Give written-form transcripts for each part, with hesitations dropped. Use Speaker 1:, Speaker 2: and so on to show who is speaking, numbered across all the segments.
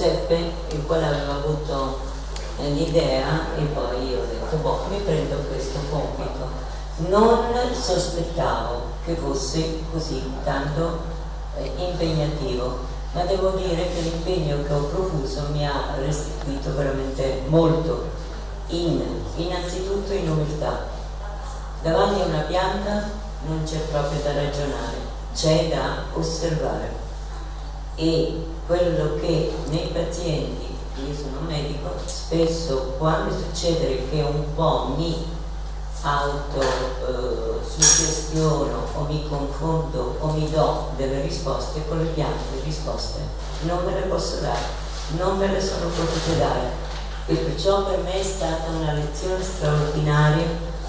Speaker 1: Giuseppe, il quale aveva avuto l'idea, e poi io ho detto, boh, mi prendo questo compito. Non sospettavo che fosse così tanto impegnativo, ma devo dire che l'impegno che ho profuso mi ha restituito veramente molto, innanzitutto in umiltà. Davanti a una pianta non c'è proprio da ragionare, c'è da osservare, e quello che nei pazienti, io sono un medico, spesso quando succede che un po' mi autosuggestiono o mi confronto o mi do delle risposte, con le piante le risposte non me le posso dare, non me le sono potute dare, e perciò per me è stata una lezione straordinaria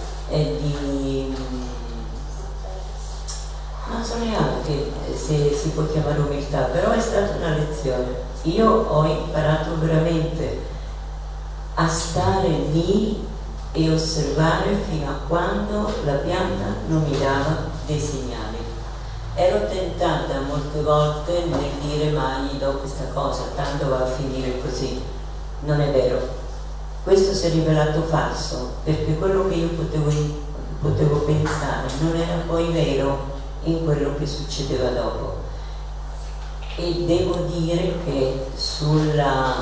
Speaker 1: non so neanche se si può chiamare umiltà, però è stata una lezione. Io ho imparato veramente a stare lì e osservare fino a quando la pianta non mi dava dei segnali. Ero tentata molte volte nel dire, ma gli do questa cosa, tanto va a finire così. Non è vero. Questo si è rivelato falso, perché quello che io potevo pensare non era poi vero in quello che succedeva dopo. E devo dire che sulla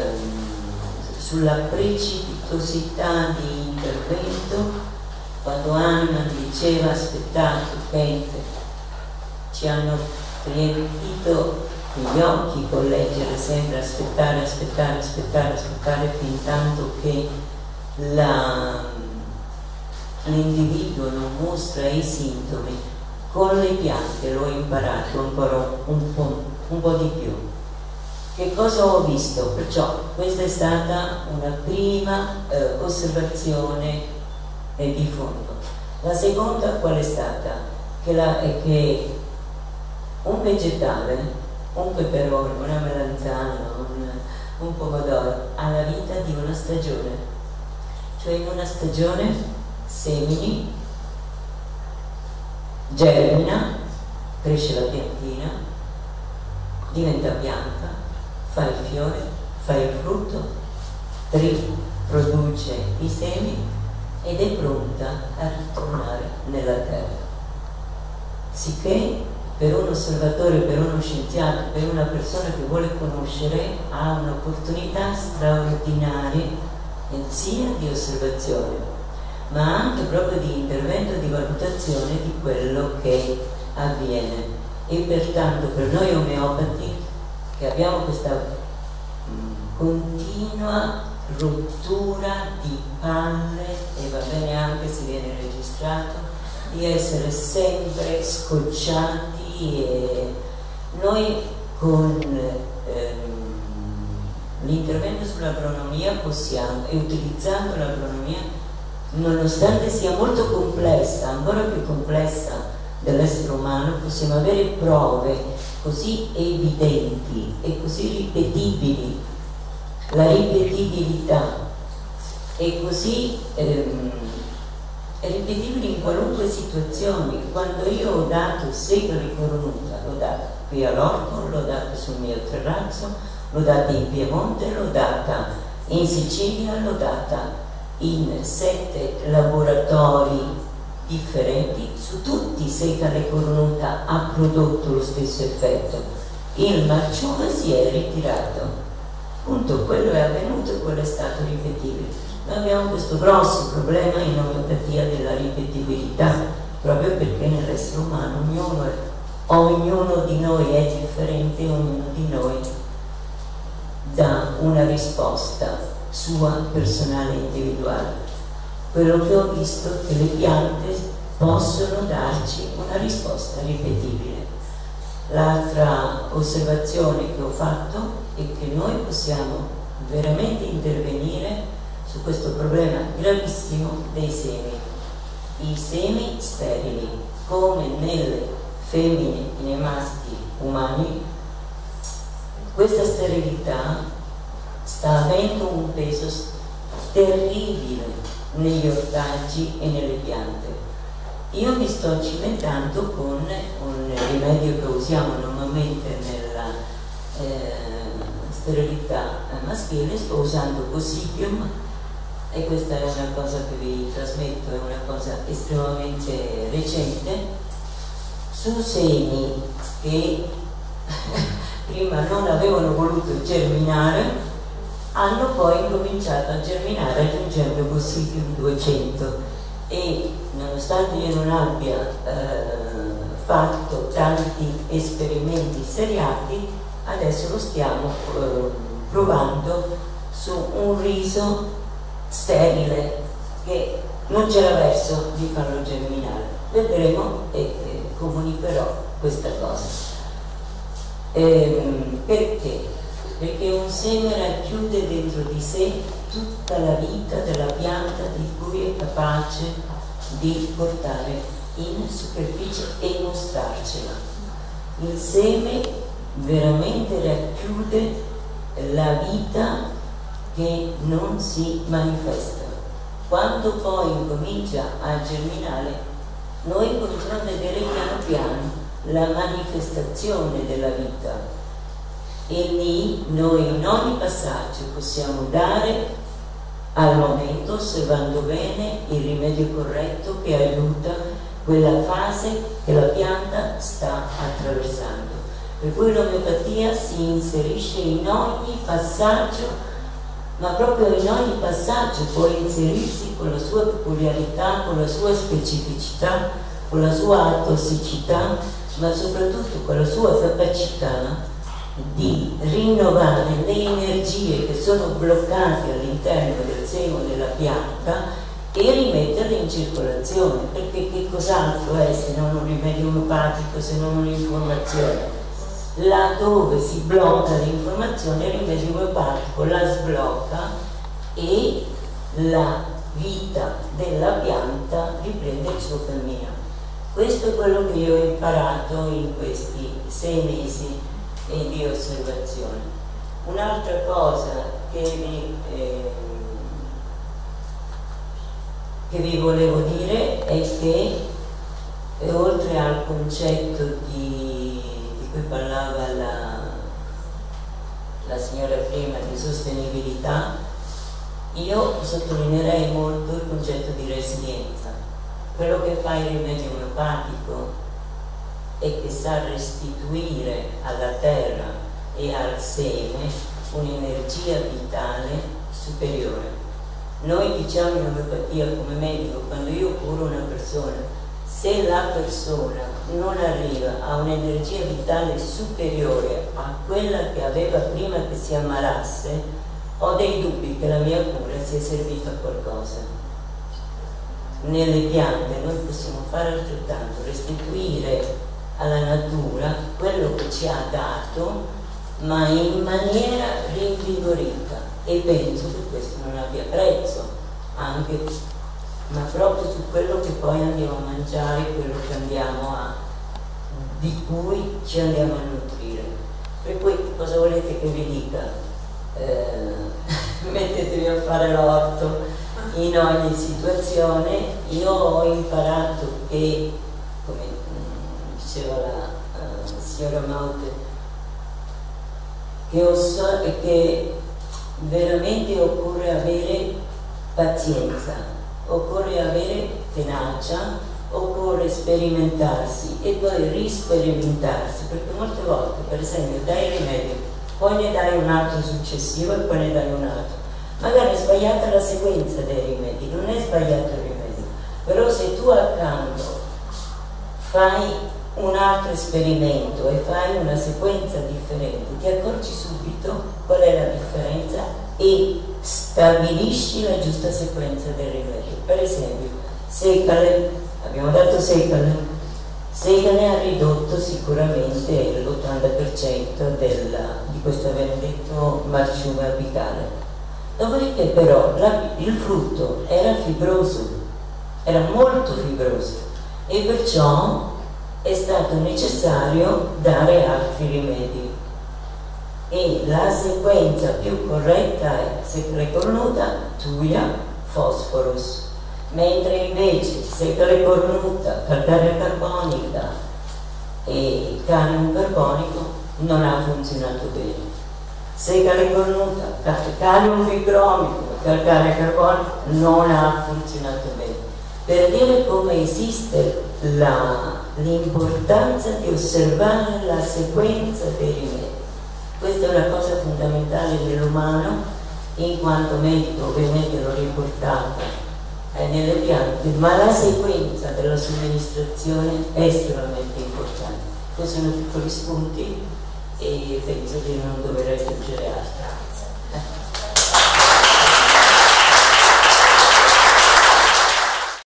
Speaker 1: precipitosità di intervento, quando Anima diceva aspettate, Kate, ci hanno riempito gli occhi con leggere sempre aspettare, aspettare, aspettare, aspettare, fin tanto che l'individuo non mostra i sintomi. Con le piante l'ho imparato ancora un po' di più. Che cosa ho visto? Perciò questa è stata una prima osservazione di fondo. La seconda qual è stata? Che un vegetale, un peperone, una melanzana, un pomodoro ha la vita di una stagione, cioè in una stagione semini, germina, cresce la piantina, diventa pianta, fa il fiore, fa il frutto, riproduce i semi ed è pronta a ritornare nella terra. Sicché per un osservatore, per uno scienziato, per una persona che vuole conoscere, ha un'opportunità straordinaria sia di osservazione, ma anche proprio di intervento e di valutazione di quello che avviene. E pertanto per noi omeopati, che abbiamo questa continua rottura di palle, e va bene anche se viene registrato, di essere sempre scocciati, e noi con l'intervento sull'agronomia possiamo, e utilizzando l'agronomia, nonostante sia molto complessa, ancora più complessa dell'essere umano, possiamo avere prove così evidenti e così ripetibili. La ripetibilità è così ripetibile in qualunque situazione. Quando io ho dato sega di coronuta, l'ho data qui all'orto, l'ho data sul mio terrazzo, l'ho data in Piemonte, l'ho data in Sicilia, l'ho data in 7 laboratori differenti, su tutti Secale Cornuta ha prodotto lo stesso effetto. Il marciume si è ritirato. Appunto, quello è avvenuto e quello è stato ripetibile. Noi abbiamo questo grosso problema in omeopatia della ripetibilità, proprio perché nell'essere umano ognuno di noi è differente, ognuno di noi dà una risposta sua, personale, individuale. Quello che ho visto è che le piante possono darci una risposta ripetibile. L'altra osservazione che ho fatto è che noi possiamo veramente intervenire su questo problema gravissimo dei semi. I semi sterili, come nelle femmine e nei maschi umani, questa sterilità sta avendo un peso terribile negli ortaggi e nelle piante. Io mi sto cimentando con un rimedio che usiamo normalmente nella sterilità maschile, sto usando Gossypium, e questa è una cosa che vi trasmetto, è una cosa estremamente recente, su semi che prima non avevano voluto germinare, hanno poi cominciato a germinare aggiungendo Gossypium 200, e nonostante io non abbia fatto tanti esperimenti seriati, adesso lo stiamo provando su un riso sterile che non c'era verso di farlo germinare. Vedremo e comunicherò questa cosa. Perché? Perché un seme racchiude dentro di sé tutta la vita della pianta di cui è capace di portare in superficie e mostrarcela. Il seme veramente racchiude la vita che non si manifesta. Quando poi incomincia a germinare, noi cominciamo a vedere piano piano la manifestazione della vita, e lì noi in ogni passaggio possiamo dare al momento, osservando bene, il rimedio corretto che aiuta quella fase che la pianta sta attraversando. Per cui l'omeopatia si inserisce in ogni passaggio, ma proprio in ogni passaggio può inserirsi con la sua peculiarità, con la sua specificità, con la sua tossicità, ma soprattutto con la sua capacità di rinnovare le energie che sono bloccate all'interno del seno della pianta e rimetterle in circolazione, perché che cos'altro è se non un rimedio omeopatico, se non un'informazione? Laddove si blocca l'informazione, il rimedio omeopatico la sblocca e la vita della pianta riprende il suo cammino. Questo è quello che io ho imparato in questi 6 mesi di osservazione. Un'altra cosa che vi volevo dire è che oltre al concetto di cui parlava la signora prima, di sostenibilità, io sottolineerei molto il concetto di resilienza. Quello che fa il rimedio omeopatico e che sa restituire alla terra e al seme un'energia vitale superiore. Noi diciamo in omeopatia come medico, quando io curo una persona, se la persona non arriva a un'energia vitale superiore a quella che aveva prima che si ammalasse, ho dei dubbi che la mia cura sia servita a qualcosa. Nelle piante noi possiamo fare altrettanto, restituire alla natura quello che ci ha dato, ma in maniera rinvigorita, e penso che questo non abbia prezzo, anche, ma proprio su quello che poi andiamo a mangiare, quello che di cui ci andiamo a nutrire. Per cui cosa volete che vi dica? Mettetevi a fare l'orto in ogni situazione. Io ho imparato che, come diceva la signora Maute, che veramente occorre avere pazienza, occorre avere tenacia, occorre sperimentarsi e poi risperimentarsi, perché molte volte, per esempio, dai il rimedio, poi ne dai un altro successivo e poi ne dai un altro. Magari è sbagliata la sequenza dei rimedi, non è sbagliato il rimedio, però se tu accanto fai un altro esperimento e fai una sequenza differente, ti accorgi subito qual è la differenza e stabilisci la giusta sequenza del rimedio. Per esempio, Secale, abbiamo dato Secale ha ridotto sicuramente l'80% di questo benedetto marciume apicale. Dopodiché però il frutto era fibroso, era molto fibroso, e perciò è stato necessario dare altri rimedi, e la sequenza più corretta è Secale cornuta, Thuja, Phosphorus, mentre invece Secale cornuta, calcarea carbonica e canium carbonico non ha funzionato bene.
Speaker 2: Segale cornuta, calium bigromico, calcare carbonio non ha funzionato bene. Per dire come esiste l'importanza di osservare la sequenza dei rimedi. Questa è una cosa fondamentale dell'umano, in quanto medico ovviamente l'ho riportata nelle piante, ma la sequenza della somministrazione è estremamente importante. Questi sono piccoli spunti e penso di non dover aggiungere altro.